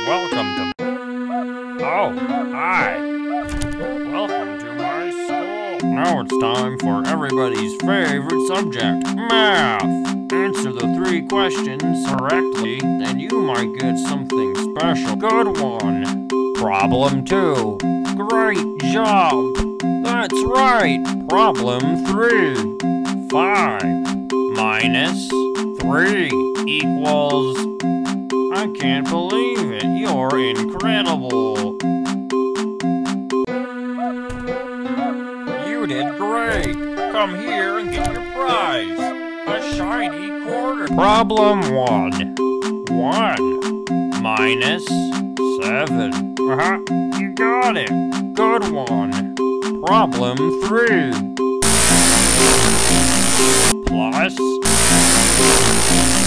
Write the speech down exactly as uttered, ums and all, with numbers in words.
Welcome to... Oh, hi. Welcome to my school. Now it's time for everybody's favorite subject, math. Answer the three questions correctly, and you might get something special. Good one. Problem two. Great job. That's right. Problem three. Five minus three equals... I can't believe it. You're incredible. You did great. Come here and get your prize. A shiny quarter. Problem one. One minus seven. Uh-huh. You got it. Good one. Problem three. Plus